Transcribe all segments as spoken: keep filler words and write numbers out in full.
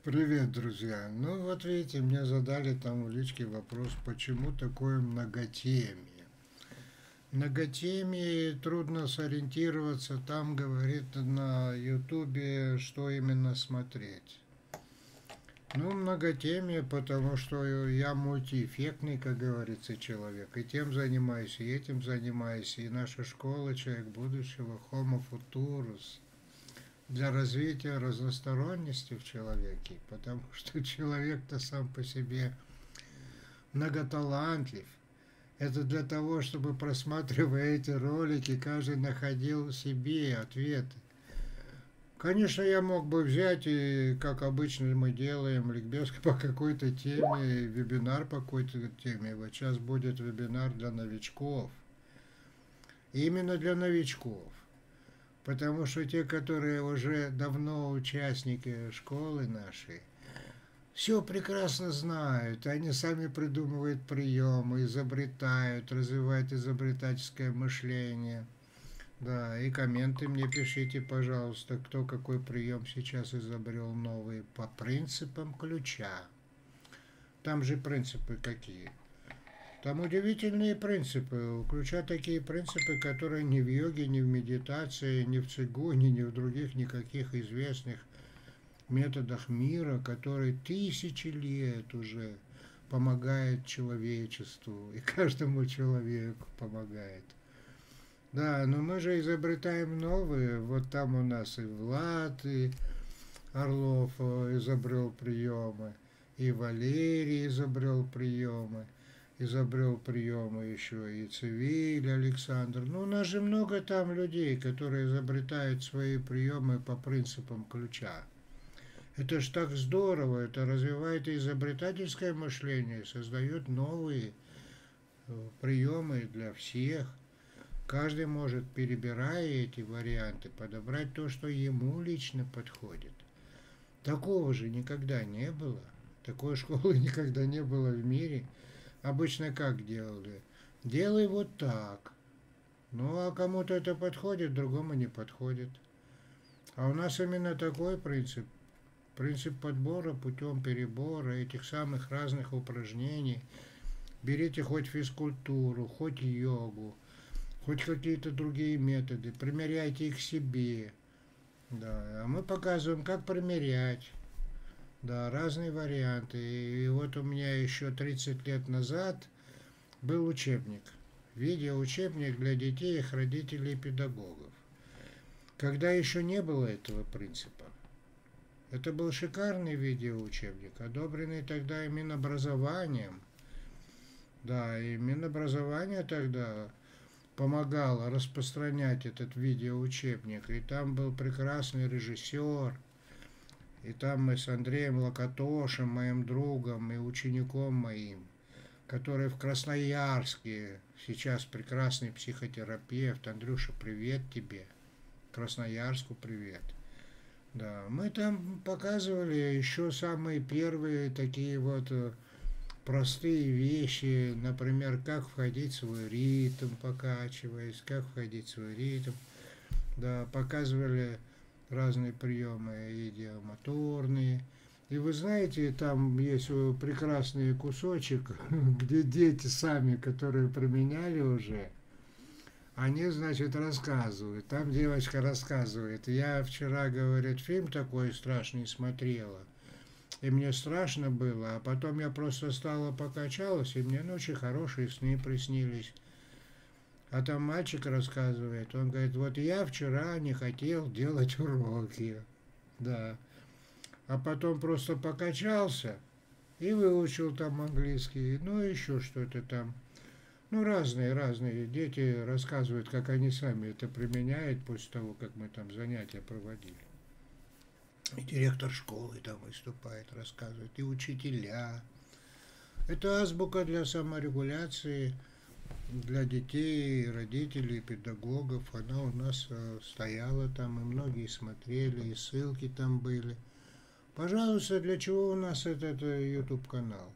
Привет, друзья. Ну вот видите, мне задали там в личке вопрос, почему такое многотемие. Многотемие, трудно сориентироваться, там говорит на ютубе, что именно смотреть. Ну, многотемие, потому что я мультиэффектный, как говорится, человек. И тем занимаюсь, и этим занимаюсь. И наша школа «Человек будущего», Homo Futurus, для развития разносторонности в человеке, потому что человек-то сам по себе многоталантлив. Это для того, чтобы, просматривая эти ролики, каждый находил себе ответы. Конечно, я мог бы взять и, как обычно мы делаем, ликбез по какой-то теме, вебинар по какой-то теме. Вот сейчас будет вебинар для новичков. Именно для новичков. Потому что те, которые уже давно участники школы нашей, все прекрасно знают. Они сами придумывают приемы, изобретают, развивают изобретательское мышление. Да, и комменты мне пишите, пожалуйста, кто какой прием сейчас изобрел новый по принципам ключа. Там же принципы какие? Там удивительные принципы. У ключа такие принципы, которые ни в йоге, ни в медитации, ни в цигуне, ни в других никаких известных методах мира, которые тысячи лет уже помогают человечеству. И каждому человеку помогает. Да, но мы же изобретаем новые. Вот там у нас и Влад, и Орлов изобрел приемы, и Валерий изобрел приемы. Изобрел приемы еще и Цивиль Александр. Ну, у нас же много там людей, которые изобретают свои приемы по принципам ключа. Это ж так здорово, это развивает изобретательское мышление, создает новые приемы для всех. Каждый может, перебирая эти варианты, подобрать то, что ему лично подходит. Такого же никогда не было. Такой школы никогда не было в мире. Обычно как делали? Делай вот так. Ну, а кому-то это подходит, другому не подходит. А у нас именно такой принцип. Принцип подбора путем перебора этих самых разных упражнений. Берите хоть физкультуру, хоть йогу, хоть какие-то другие методы. Примеряйте их себе. Да, а мы показываем, как примерять. Да, разные варианты. И вот у меня еще тридцать лет назад был учебник. Видеоучебник для детей, их родителей и педагогов. Когда еще не было этого принципа. Это был шикарный видеоучебник, одобренный тогда и Минобразованием. Да, и Минобразование тогда помогало распространять этот видеоучебник. И там был прекрасный режиссер. И там мы с Андреем Локотошем, моим другом и учеником моим, который в Красноярске, сейчас прекрасный психотерапевт. Андрюша, привет тебе. Красноярску привет. Да, мы там показывали еще самые первые такие вот простые вещи, например, как входить в свой ритм, покачиваясь, как входить в свой ритм. Да, показывали разные приемы идиомоторные. И вы знаете, там есть прекрасный кусочек, где дети сами, которые применяли уже, они, значит, рассказывают. Там девочка рассказывает. Я вчера, говорит, фильм такой страшный смотрела. И мне страшно было. А потом я просто стала покачалась, и мне ночи хорошие сны приснились. А там мальчик рассказывает, он говорит, вот я вчера не хотел делать уроки, да, а потом просто покачался и выучил там английский, ну еще что-то там. Ну разные, разные дети рассказывают, как они сами это применяют после того, как мы там занятия проводили. И директор школы там выступает, рассказывает, и учителя. Это азбука для саморегуляции. Для детей, родителей, педагогов. Она у нас стояла там, и многие смотрели, и ссылки там были. Пожалуйста, для чего у нас этот YouTube-канал?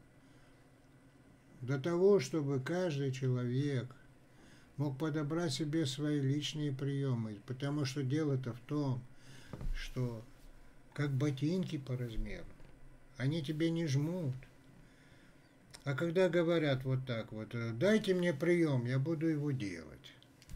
Для того, чтобы каждый человек мог подобрать себе свои личные приемы. Потому что дело-то в том, что как ботинки по размеру. Они тебе не жмут. А когда говорят вот так вот, дайте мне прием, я буду его делать.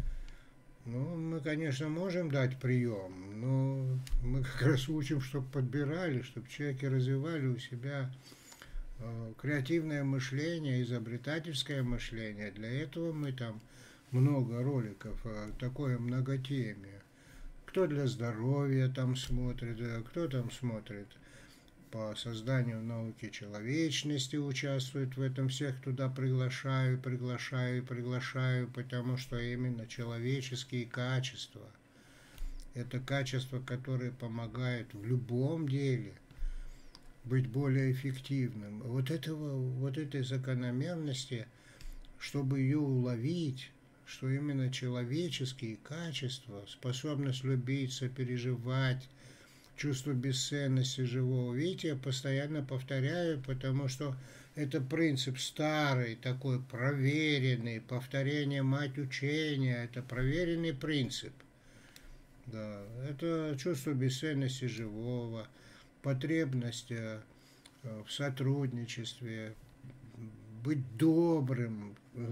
Ну, мы, конечно, можем дать прием, но мы как раз учим, чтобы подбирали, чтобы человеки развивали у себя э, креативное мышление, изобретательское мышление. Для этого мы там много роликов, э, такое многотемие. Кто для здоровья там смотрит, кто там смотрит по созданию науки человечности, участвует в этом, всех туда приглашаю, приглашаю, приглашаю, потому что именно человеческие качества, это качества, которые помогают в любом деле быть более эффективным. Вот этого, вот этой закономерности, чтобы ее уловить, что именно человеческие качества, способность любить, сопереживать, чувство бесценности живого. Видите, я постоянно повторяю, потому что это принцип старый, такой проверенный, повторение мать учения, это проверенный принцип. Да, это чувство бесценности живого, потребность в сотрудничестве, быть добрым,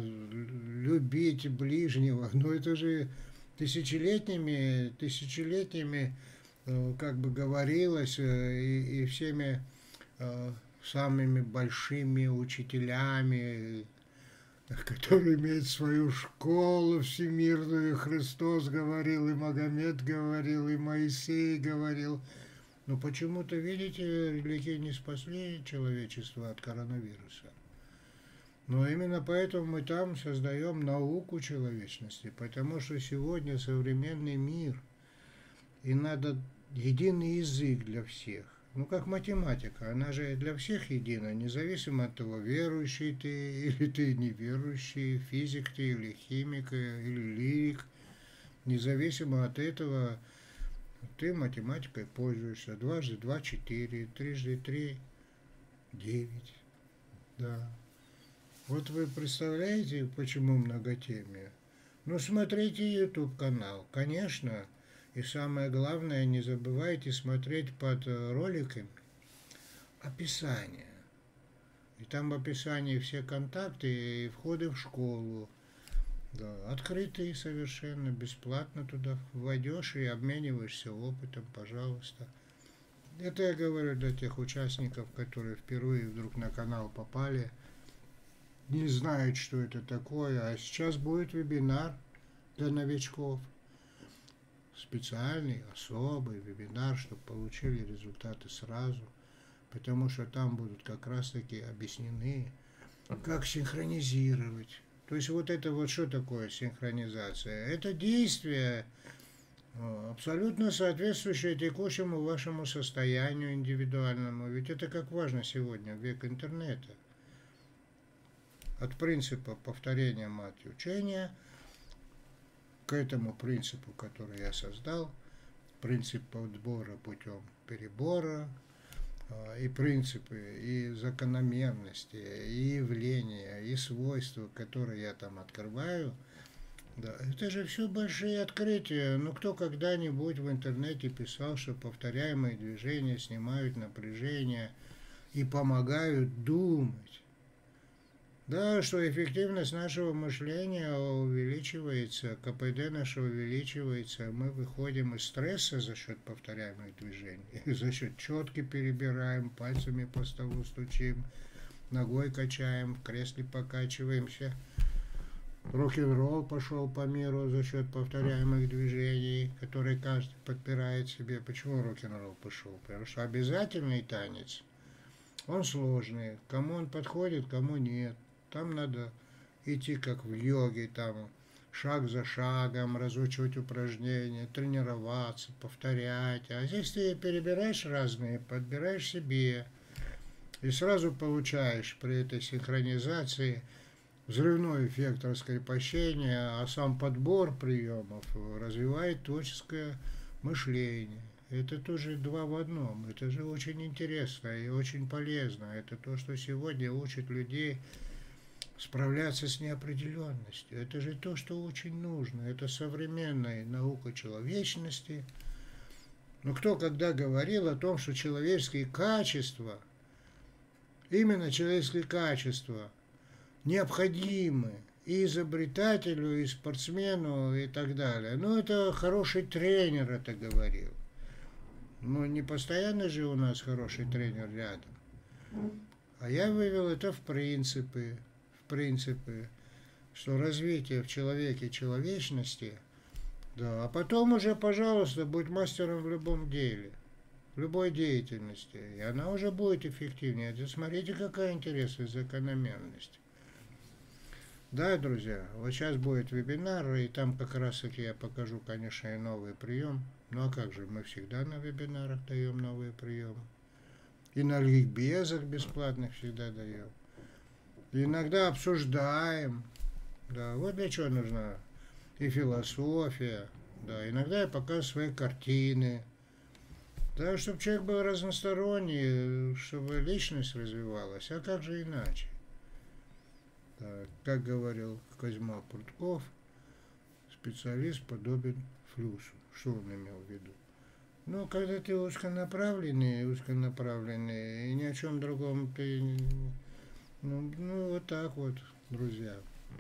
любить ближнего. Но это же тысячелетними, тысячелетними как бы говорилось, и, и всеми э, самыми большими учителями, которые имеют свою школу всемирную, Христос говорил, и Магомед говорил, и Моисей говорил. Но почему-то, видите, религии не спасли человечество от коронавируса. Но именно поэтому мы там создаем науку человечности, потому что сегодня современный мир, и надо единый язык для всех. Ну, как математика, она же для всех едина, независимо от того, верующий ты или ты неверующий, физик ты или химик, или лирик. Независимо от этого, ты математикой пользуешься. Дважды два – четыре, трижды три – девять. Да. Вот вы представляете, почему многотемие? Ну, смотрите YouTube-канал. Конечно. И самое главное, не забывайте смотреть под роликами описание. И там в описании все контакты и входы в школу. Да, открытые совершенно, бесплатно туда войдешь и обмениваешься опытом, пожалуйста. Это я говорю для тех участников, которые впервые вдруг на канал попали, не знают, что это такое. А сейчас будет вебинар для новичков. Специальный, особый вебинар, чтобы получили результаты сразу, потому что там будут как раз-таки объяснены, как синхронизировать. То есть вот это вот что такое синхронизация? Это действие, абсолютно соответствующее текущему вашему состоянию индивидуальному. Ведь это как важно сегодня, в век интернета. От принципа повторения мать учения к этому принципу, который я создал, принцип подбора путем перебора, и принципы, и закономерности, и явления, и свойства, которые я там открываю, да, это же все большие открытия. Ну, кто когда-нибудь в интернете писал, что повторяемые движения снимают напряжение и помогают думать? Да, что эффективность нашего мышления увеличивается, КПД наше увеличивается, мы выходим из стресса за счет повторяемых движений, за счет четки перебираем, пальцами по столу стучим, ногой качаем, в кресле покачиваемся. Рок-н-ролл пошел по миру за счет повторяемых движений, которые каждый подбирает себе. Почему рок-н-ролл пошел? Потому что обязательный танец, он сложный, кому он подходит, кому нет. Там надо идти как в йоге, там шаг за шагом, разучивать упражнения, тренироваться, повторять. А здесь ты перебираешь разные, подбираешь себе. И сразу получаешь при этой синхронизации взрывной эффект раскрепощения, а сам подбор приемов развивает творческое мышление. Это тоже два в одном. Это же очень интересно и очень полезно. Это то, что сегодня учит людей справляться с неопределенностью. Это же то, что очень нужно. Это современная наука человечности. Но кто когда говорил о том, что человеческие качества Именно человеческие качества необходимы и изобретателю, и спортсмену, и так далее. Ну, это хороший тренер это говорил. Ну, не постоянно же у нас хороший тренер рядом. А я вывел это в принципы, в принципы, что развитие в человеке человечности, да, а потом уже, пожалуйста, будь мастером в любом деле, в любой деятельности, и она уже будет эффективнее. Это смотрите, какая интересная закономерность. Да, друзья, вот сейчас будет вебинар, и там как раз таки я покажу, конечно, и новый прием. Ну а как же, мы всегда на вебинарах даем новые приемы. И на ликбезах бесплатных всегда даем. И иногда обсуждаем. Да, вот для чего нужна и философия. Да, иногда я показываю свои картины. Да, чтобы человек был разносторонний, чтобы личность развивалась. А как же иначе? Да, как говорил Козьма Прутков, специалист подобен флюсу. Что он имел в виду? Ну, когда ты узконаправленный, узконаправленный, и ни о чем другом ты... Ну, ну вот так вот, друзья.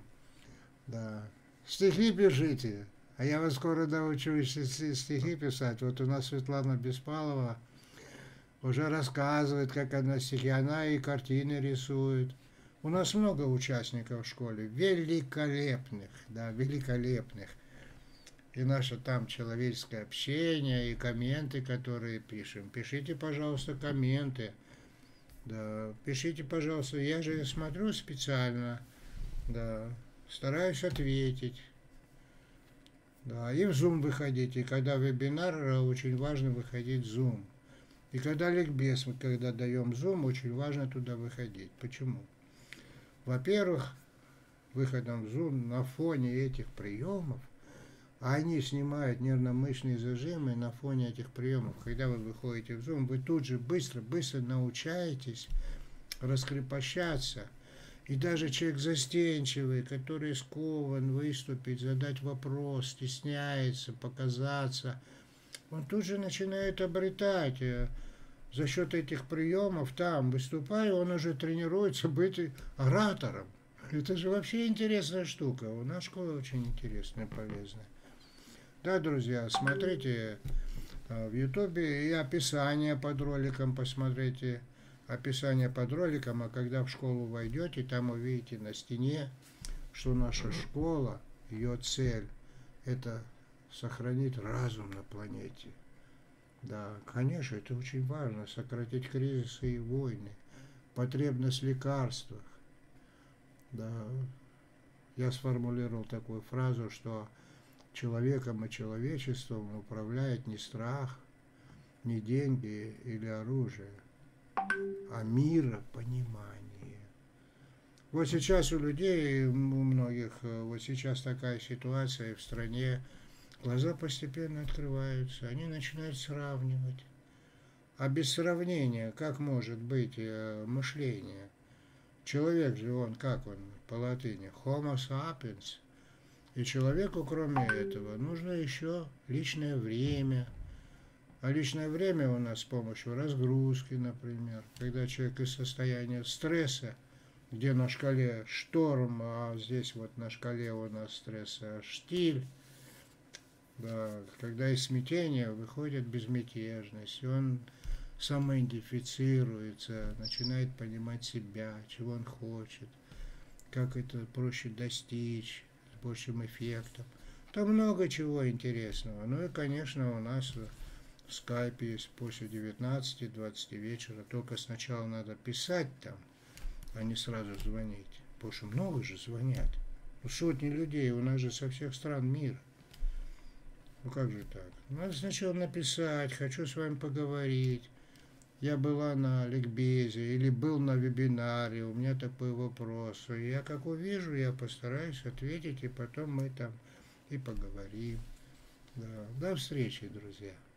Да. Стихи пишите. А я вас скоро научусь стихи писать. Вот у нас Светлана Беспалова уже рассказывает, как она стихи. Она и картины рисует. У нас много участников в школе. Великолепных, да, великолепных. И наше там человеческое общение, и комменты, которые пишем. Пишите, пожалуйста, комменты. Да, пишите, пожалуйста. Я же смотрю специально. Да, стараюсь ответить. Да, и в Zoom выходите. И когда вебинар, очень важно выходить в Zoom. И когда ликбез, когда даем Zoom, очень важно туда выходить. Почему? Во-первых, выходом в Zoom на фоне этих приемов, а они снимают нервно-мышечные зажимы на фоне этих приемов. Когда вы выходите в Zoom, вы тут же быстро-быстро научаетесь раскрепощаться. И даже человек застенчивый, который скован выступить, задать вопрос, стесняется, показаться, он тут же начинает обретать. За счет этих приемов там, выступая, он уже тренируется быть оратором. Это же вообще интересная штука. У нас школа очень интересная, полезная. Да, друзья, смотрите в Ютубе и описание под роликом посмотрите. Описание под роликом, а когда в школу войдете, там увидите на стене, что наша школа, ее цель, это сохранить разум на планете. Да, конечно, это очень важно, сократить кризисы и войны, потребность в лекарствах. Да, я сформулировал такую фразу, что человеком и человечеством управляет не страх, не деньги или оружие, а миропонимание. Вот сейчас у людей, у многих, вот сейчас такая ситуация в стране, глаза постепенно открываются, они начинают сравнивать. А без сравнения как может быть мышление? Человек же он, как он по латыни, homo sapiens. И человеку, кроме этого, нужно еще личное время. А личное время у нас с помощью разгрузки, например, когда человек из состояния стресса, где на шкале шторм, а здесь вот на шкале у нас стресса штиль, да, когда из смятения выходит безмятежность, он самоидентифицируется, начинает понимать себя, чего он хочет, как это проще достичь, с большим эффектом. Там много чего интересного. Ну и, конечно, у нас в скайпе есть после девятнадцати-двадцати вечера. Только сначала надо писать там, а не сразу звонить. Потому что много же звонят. Сотни людей, у нас же со всех стран мира. Ну как же так? Надо сначала написать, хочу с вами поговорить. Я была на ликбезе или был на вебинаре, у меня такой вопрос. Я как увижу, я постараюсь ответить, и потом мы там и поговорим. Да. До встречи, друзья.